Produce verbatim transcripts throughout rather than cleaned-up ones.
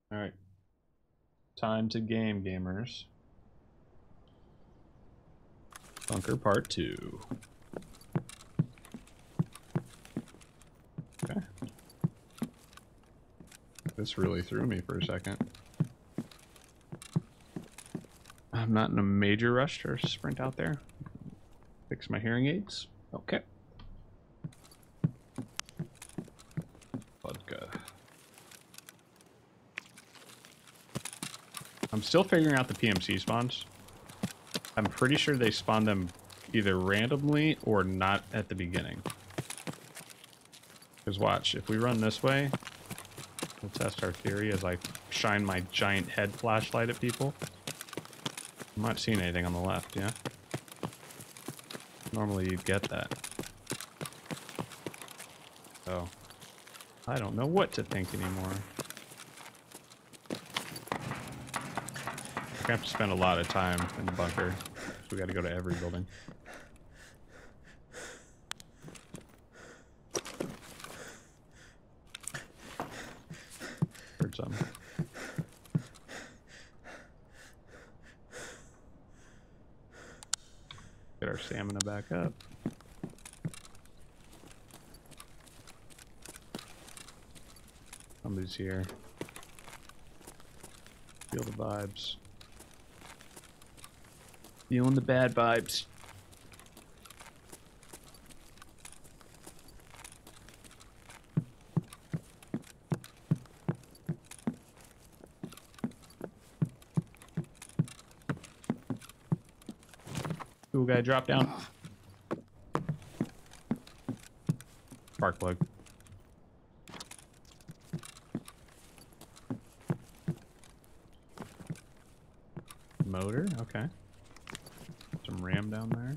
All right. Time to game, gamers. Bunker part two. Okay. This really threw me for a second. I'm not in a major rush to sprint out there. Fix my hearing aids. Okay. Vodka. I'm still figuring out the P M C spawns. I'm pretty sure they spawn them either randomly or not at the beginning. Because watch, if we run this way, we'll test our theory as I shine my giant head flashlight at people. I'm not seeing anything on the left, yeah? Normally you'd get that. So, I don't know what to think anymore. I have to spend a lot of time in the bunker, so we gotta go to every building. Heard some. Get our stamina back up. Somebody's here. Feel the vibes. Feeling the bad vibes. Cool guy, drop down. Spark plug. Motor, okay. Some RAM down there.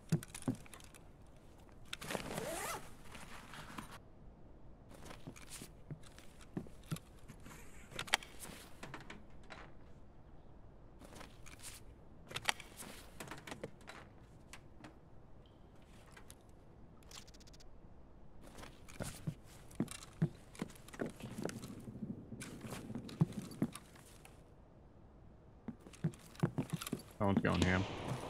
That one's going ham.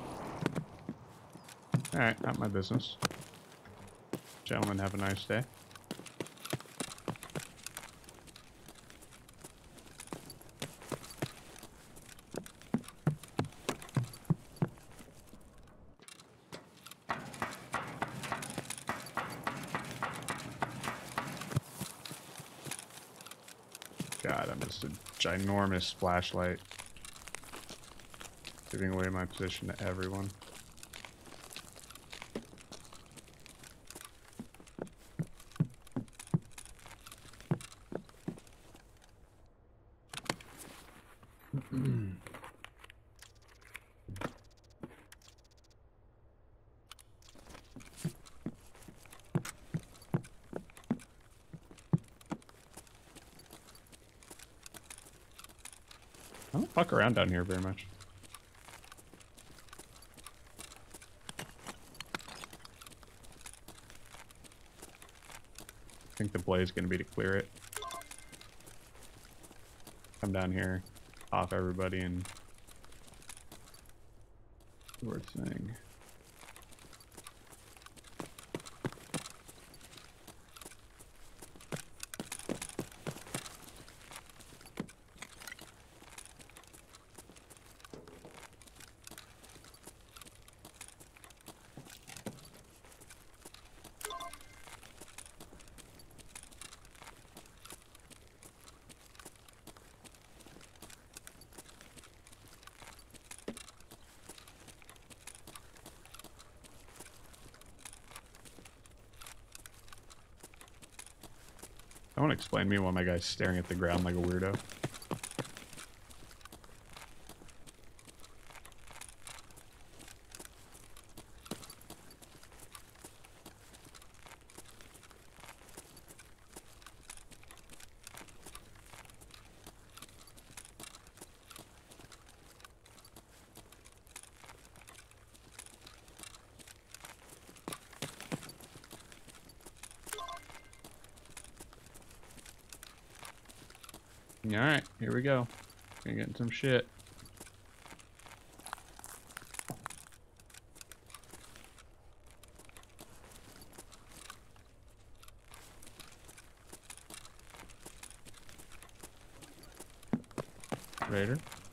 Alright, not my business. Gentlemen, have a nice day. God, I'm just a ginormous flashlight. Giving away my position to everyone. I don't fuck around down here very much. I think the play is going to be to clear it. Come down here, off everybody, and do our thing. I want to explain to me why my guy's staring at the ground like a weirdo. Alright, here we go. Gonna get in some shit. Raider.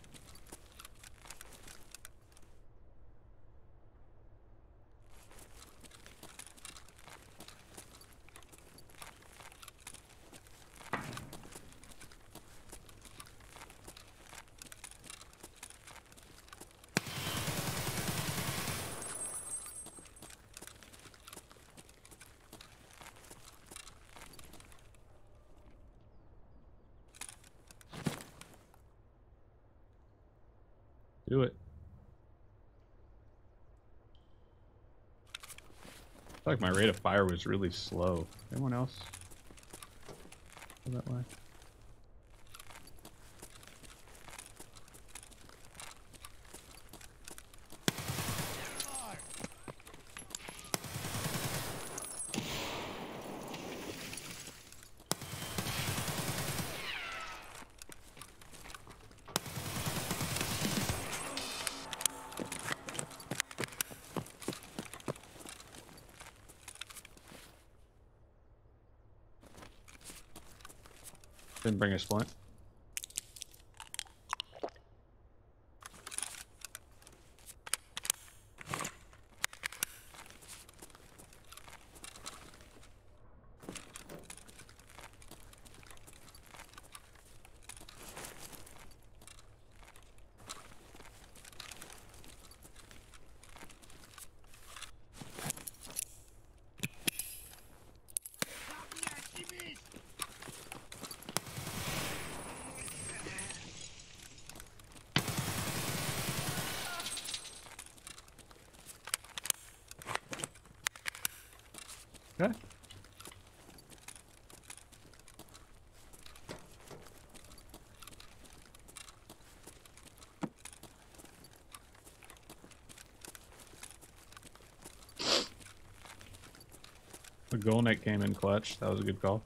Do it. I feel like my rate of fire was really slow. Anyone else go that way? Didn't bring a splint. Okay. The Golnik came in clutch. That was a good call.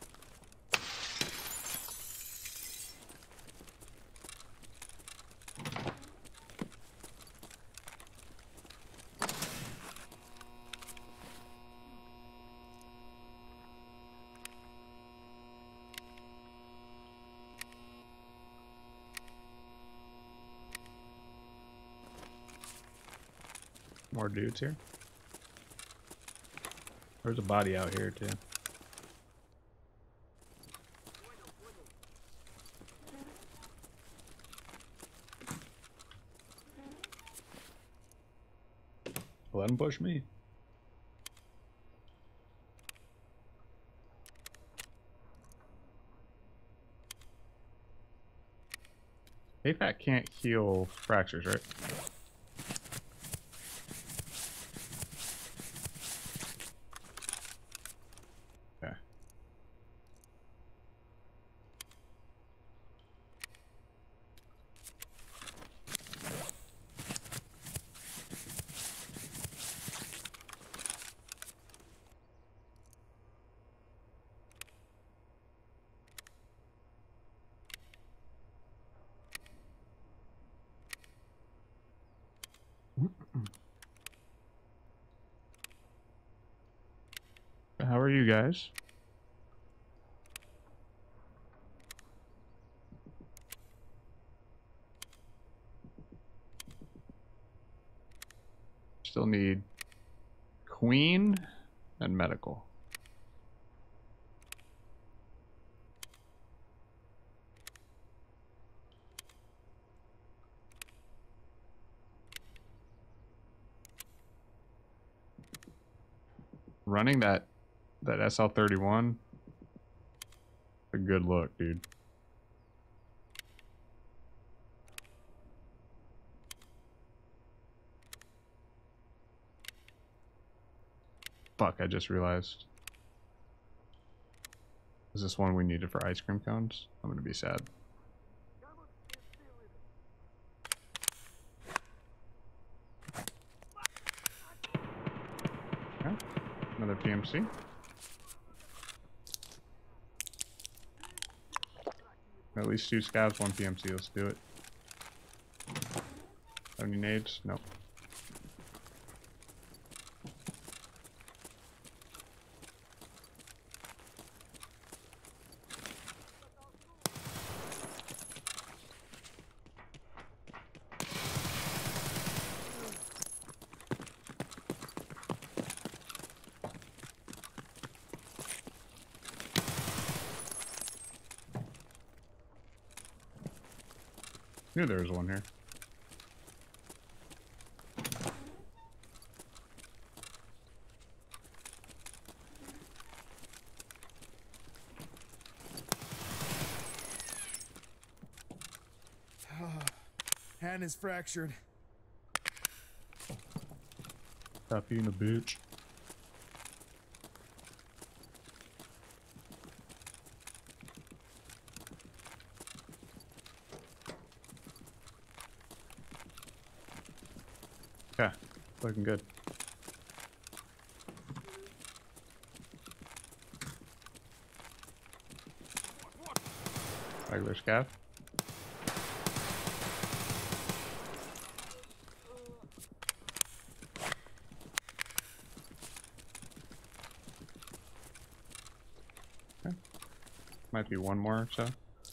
More dudes here. There's a body out here too. Let him push me. A FAT can't heal fractures, right? Okay. How are you guys? Still need Queen and medical. Running that that S L thirty-one, a good look, dude. Fuck, I just realized. Is this one we needed for ice cream cones? I'm gonna be sad. Okay. Another P M C. At least two scavs, one P M C. Let's do it. Have any nades? Nope. Knew there was one here. Hand is fractured. Stop being a bitch. Okay, looking good. Regular scav. Okay. Might be one more or so.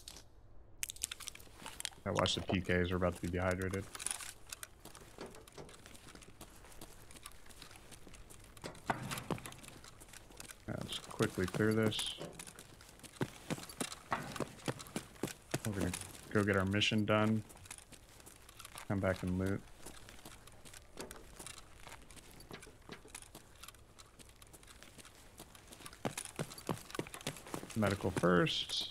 I watch the P Ks are about to be dehydrated. Let's quickly clear this. We're gonna go get our mission done. Come back and loot. Medical first.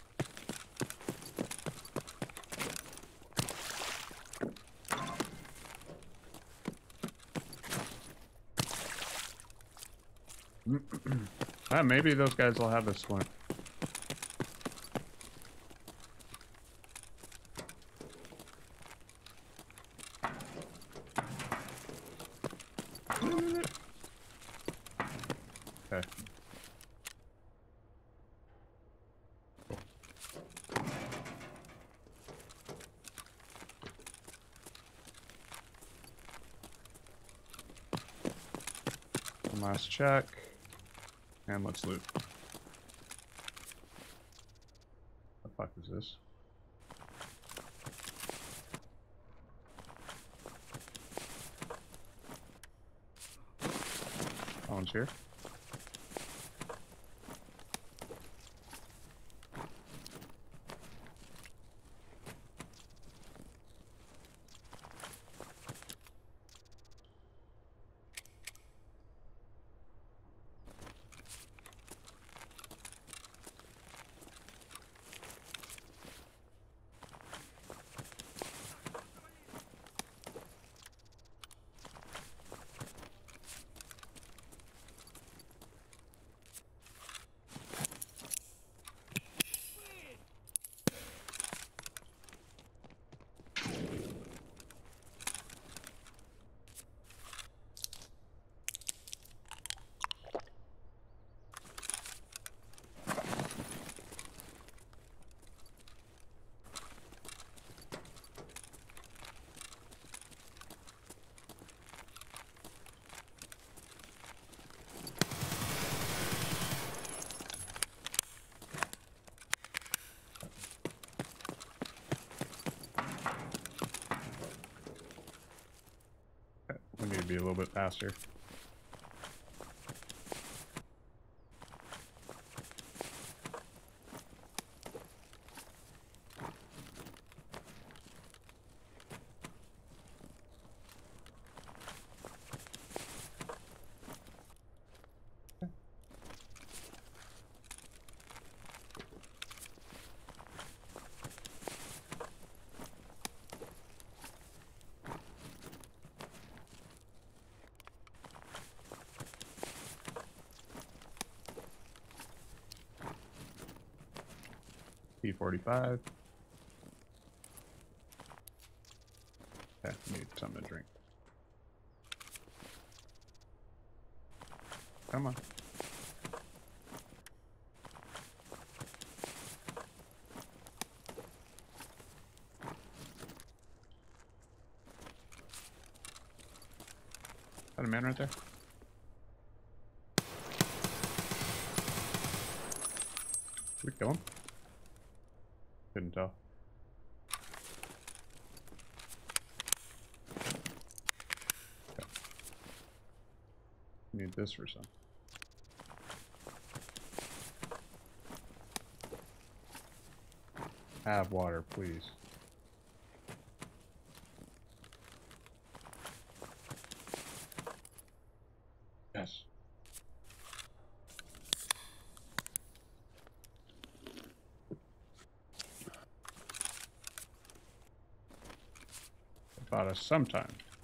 Ah, maybe those guys will have a swim. Okay. One last check. And let's loot. The fuck is this? No one's here. We need to be a little bit faster. P forty-five. Okay, need something to drink. Come on. that a man right there? Did we kill him? Couldn't tell. Okay. Need this for some. Have water, please. Yes. About us sometime.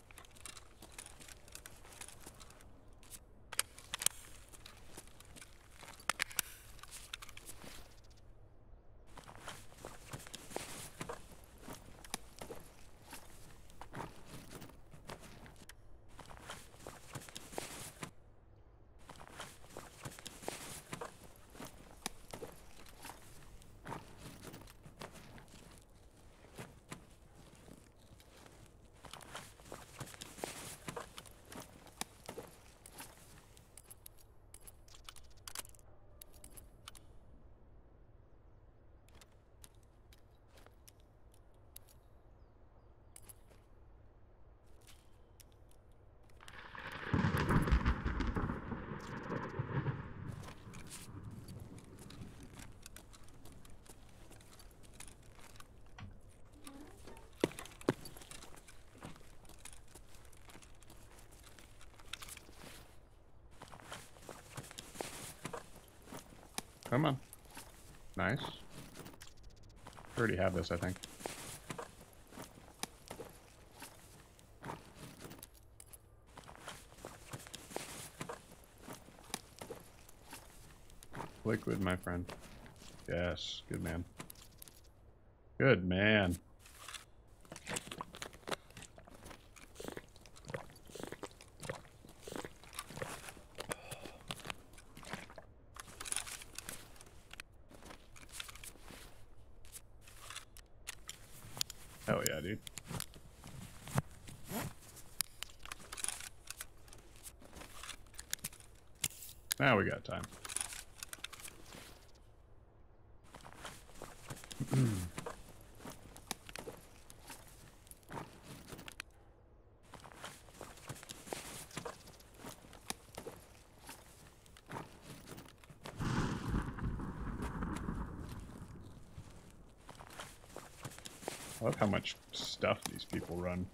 Come on. Nice. Already have this, I think. Liquid, my friend. Yes, good man. Good man. Hell yeah, dude. Now we got time. I love how much stuff these people run.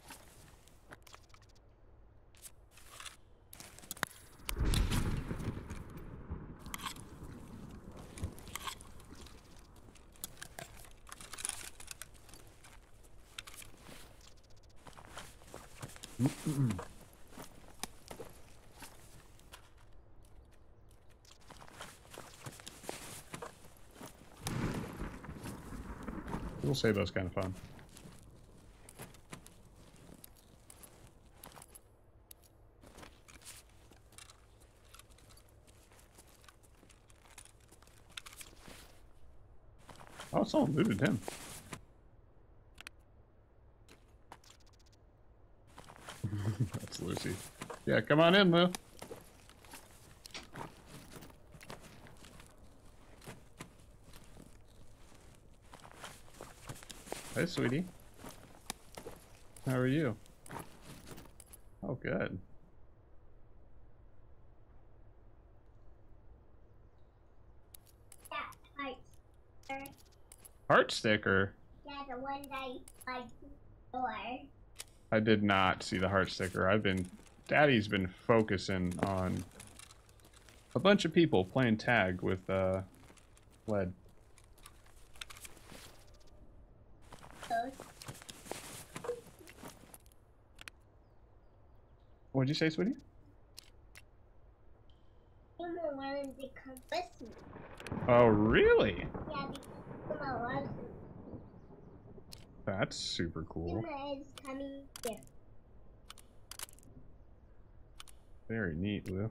We'll say those kind of fun. Oh, someone looted him. That's Lucy. Yeah, come on in, Lou. Hey, sweetie. How are you? Oh, good. That heart sticker. Heart sticker? Yeah, the one that I door. I did not see the heart sticker. I've been... Daddy's been focusing on a bunch of people playing tag with, uh, lead. What'd you say, sweetie? Someone wanted to come with me. Oh, really? Yeah, because someone loves me. That's super cool. Someone is coming here. Very neat, Lou.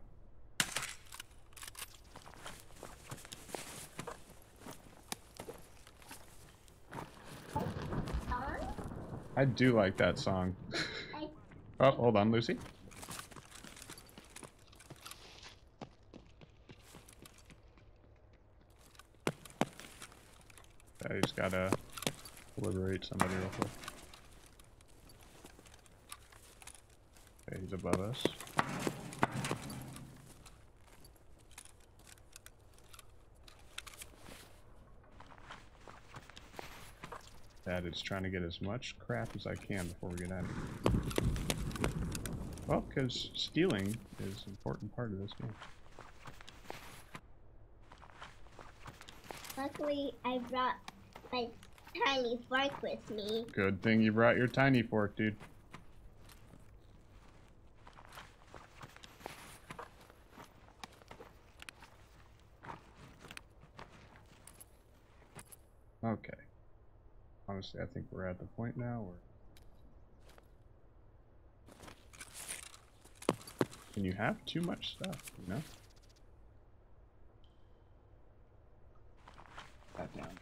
I do like that song. Oh, hold on, Lucy. I just gotta liberate somebody real quick. Okay, he's above us. That is trying to get as much crap as I can before we get out of here. Well, because stealing is an important part of this game. Luckily, I brought my tiny fork with me. Good thing you brought your tiny fork, dude. Okay. Honestly, I think we're at the point now where... Can you have too much stuff, you know? That down.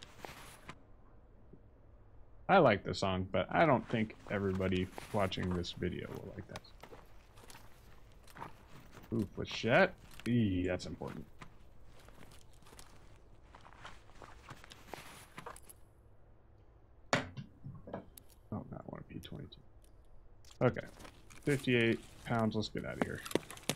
I like the song, but I don't think everybody watching this video will like that. Ooh, flechette. Eee, that's important. Oh, not one P twenty-two. Okay. fifty-eight pounds. Let's get out of here.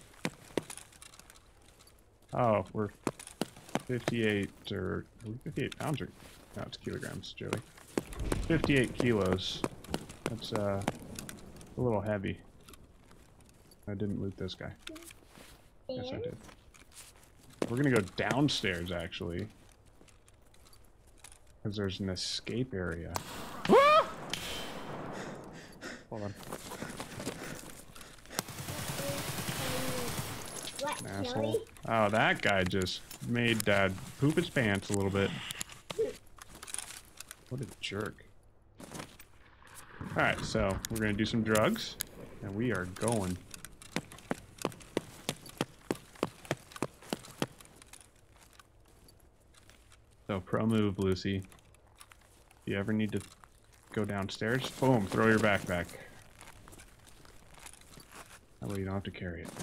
Oh, we're fifty-eight or are we fifty-eight pounds or no, it's kilograms, Joey. fifty-eight kilos. That's uh a little heavy. I didn't loot this guy. Yes, I did. We're gonna go downstairs actually, because there's an escape area. Ah! Hold on. What, An asshole. Joey? Oh, that guy just made Dad poop his pants a little bit. What a jerk. Alright, so we're gonna do some drugs, and we are going. So, pro move, Lucy. If you ever need to go downstairs, boom, throw your backpack. That way you don't have to carry it.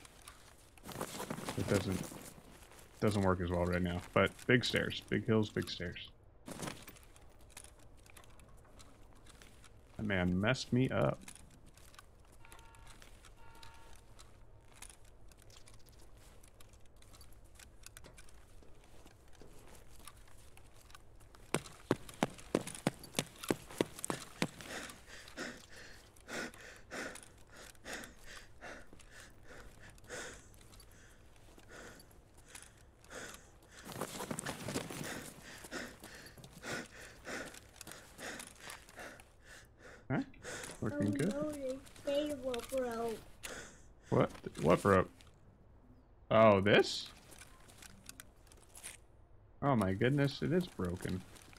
It doesn't doesn't work as well right now, but big stairs, big hills, big stairs. That man messed me up. Huh? Working Oh, good. no, the table broke. What? What broke? Oh, this? Oh my goodness, it is broken.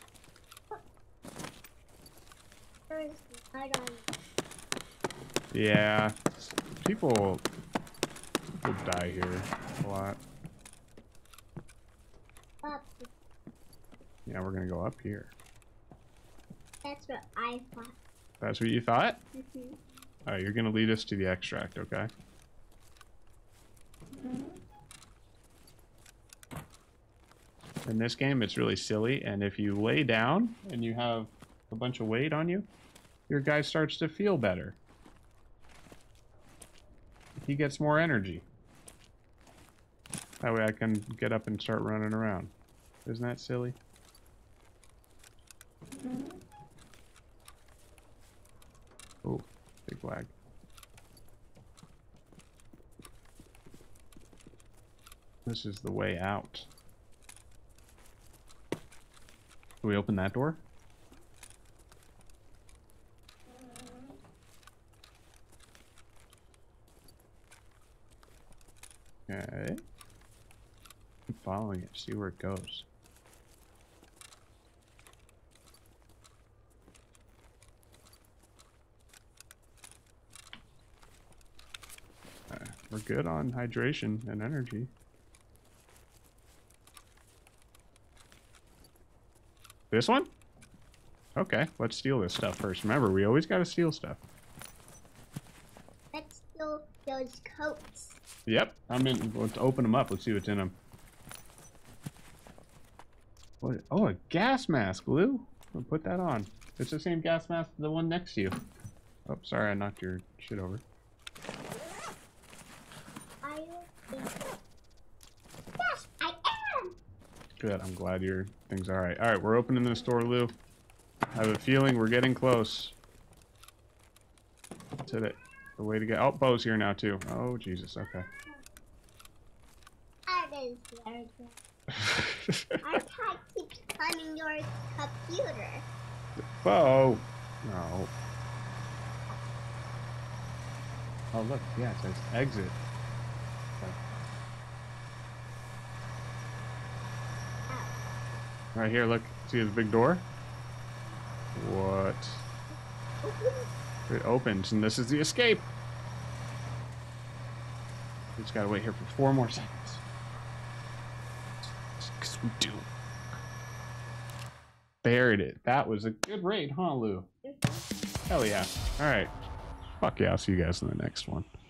There's blood on Yeah, people will die here a lot. up. Yeah, we're gonna go up here. That's what I thought. That's what you thought? Mm-hmm. Alright, you're gonna lead us to the extract, okay? In this game, it's really silly, and if you lay down and you have a bunch of weight on you, your guy starts to feel better. He gets more energy. That way I can get up and start running around. Isn't that silly? Oh, big lag. This is the way out. Can we open that door? Okay. Keep following it, see where it goes. Uh, we're good on hydration and energy. This one? Okay, let's steal this stuff first. Remember, we always gotta steal stuff. Let's steal those coats. Yep, I'm in. Let's open them up. Let's see what's in them. What? Oh, a gas mask, Lou. I'll put that on. It's the same gas mask as the one next to you. Oh, sorry, I knocked your shit over. Are you? Yes, I am. Good. I'm glad your thing's all right. All right, we're opening the store, Lou. I have a feeling we're getting close to the, the way to get. Oh, Bo's here now too. Oh, Jesus. Okay. I didn't hear that. Our cat keeps climbing your computer. Bo. No. Oh, look. Yeah, it says exit. Okay. Right here, look. See the big door? What? It opens, and this is the escape. We just gotta wait here for four more seconds. Because we do. Buried it. That was a good raid, huh, Lou? Hell yeah. Alright. Fuck yeah, I'll see you guys in the next one.